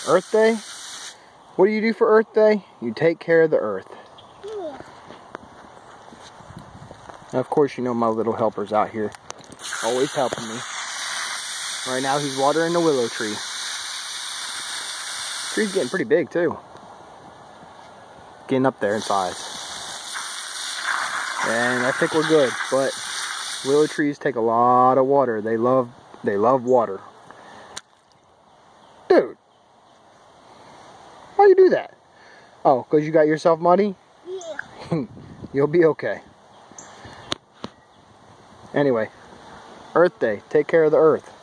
Earth Day? What do you do for Earth Day? You take care of the earth. Yeah. And of course, you know my little helper's out here, always helping me. Right now he's watering the willow tree. The tree's getting pretty big too. Getting up there in size. And I think we're good, but willow trees take a lot of water. They love water. Dude, why you do that? Oh, because you got yourself muddy? Yeah. You'll be okay. Anyway, Earth Day. Take care of the earth.